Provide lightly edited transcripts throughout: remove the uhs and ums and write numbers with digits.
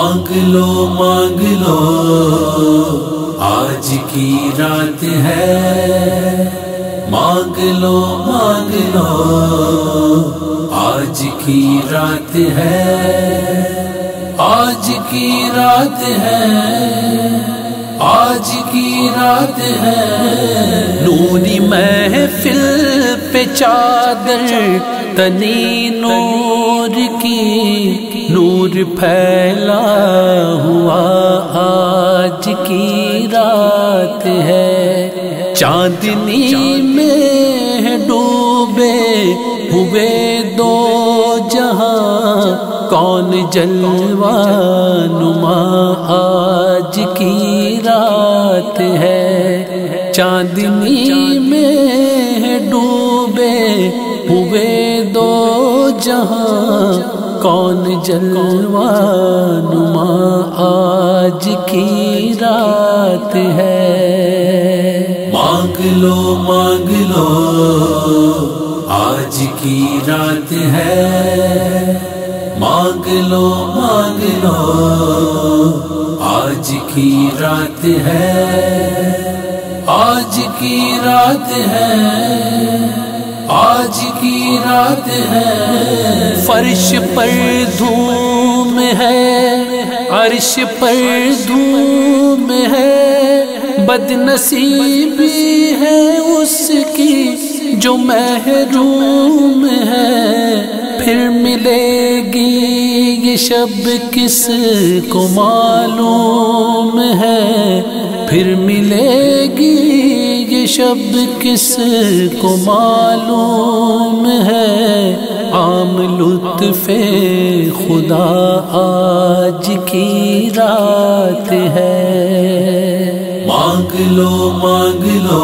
مانگ لو آج کی رات ہے، مانگ لو آج کی رات ہے، آج کی رات ہے، آج کی رات ہے۔ نوری محفل پہ چادر تنی نور کی نور پھیلا ہوا آج کی رات ہے، چاندنی میں ڈوبے ہوئے دو جہاں، کون جلوہ نما آج کی رات ہے، چاندنی میں ڈوبے ہوئے دو جہاں، کون جلوہ نما آج کی رات ہے۔ مانگ لو آج کی رات ہے، مانگ لو آج کی رات ہے، آج کی رات ہے، آج کی رات ہے۔ فرش پر دھوم ہے، عرش پر دھوم ہے، بد نصیبی ہے اس کی جو محروم ہے، پھر ملے گی یہ شب کس کو معلوم ہے، پھر ملے گی یہ شب کس کو معلوم ہے، عام لطف خدا آج کی رات ہے۔ مانگ لو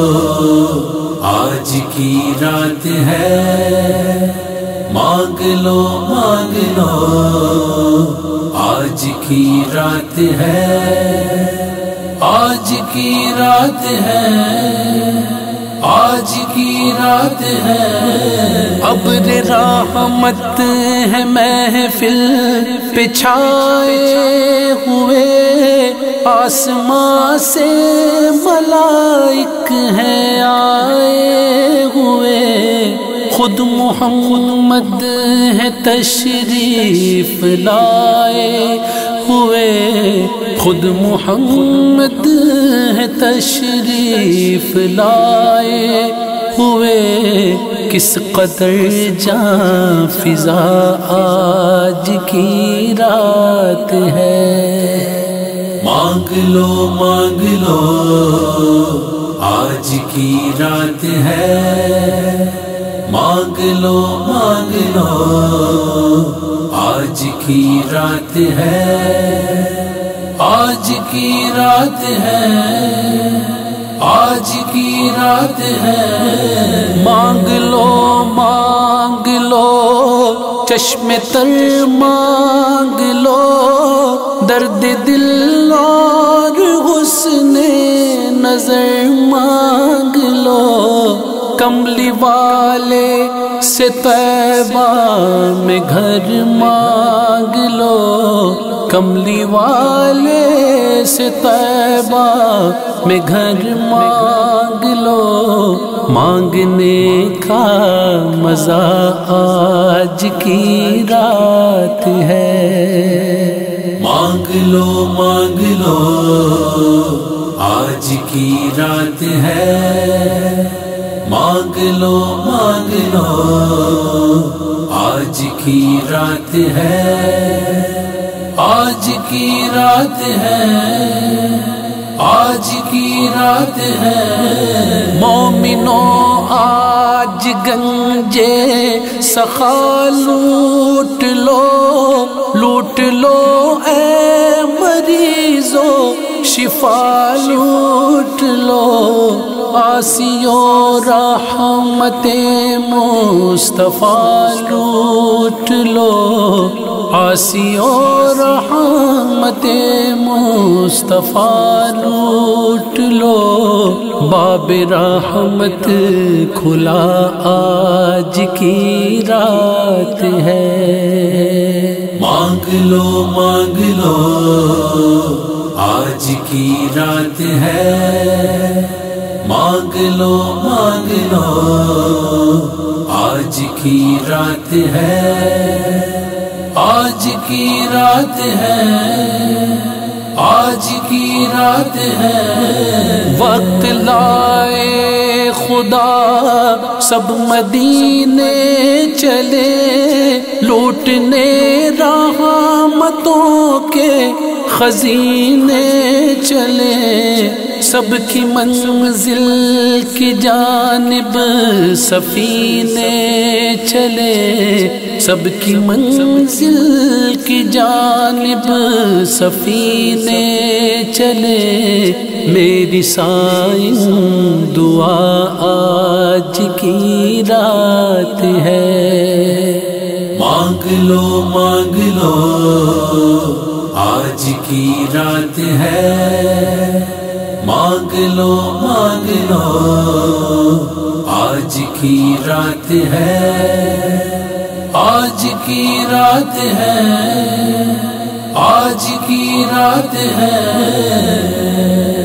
آج کی رات ہے، مانگ لو آج کی رات ہے، آج کی رات ہے، آج کی رات ہے۔ ابر رحمت ہے محفل پہ چھائے ہوئے، آسمان سے ملائک ہیں آئے ہوئے، خود محمد ہے تشریف لائے ہوئے، خود محمد ہے تشریف لائے ہوئے، کس قدر جاں فضا آج کی رات ہے۔ مانگ لو آج کی رات ہے، مانگ لو آج کی رات ہے، آج کی رات ہے، آج کی رات ہے۔ مانگ لو چشم تر مانگ لو، درد دل اور حسن نظر مانگ لو، کملی والے سے طیبہ میں گھر مانگ لو، کملی والے سے طیبہ میں گھر مانگ لو، مانگنے کا مزہ آج کی رات ہے۔ مانگ لو آج کی رات ہے، مانگ لو آج کی رات ہے، آج کی رات ہے، آج کی رات ہے۔ مومنوں آج گنجے سخا لوٹ لو اے مریضو، شفا لوٹ لو، آسیوں رحمت مصطفیٰ لوٹ لو، آسیوں رحمت مصطفیٰ لوٹ لو، باب رحمت کھلا آج کی رات ہے۔ مانگ لو آج کی رات ہے، مانگ لو آج کی رات ہے، آج کی رات ہے، آج کی رات ہے۔ وقت لائے خدا سب مدینے چلے، لوٹنے رحمتوں کے خزینے چلے، سب کی منزل کی جانب سفینے چلے، سب کی منزل کی جانب سفینے چلے۔ میری سائن دعا آج کی رات ہے، مانگ لو آج کی رات ہے، مانگ لو آج کی رات ہے، آج کی رات ہے، آج کی رات ہے۔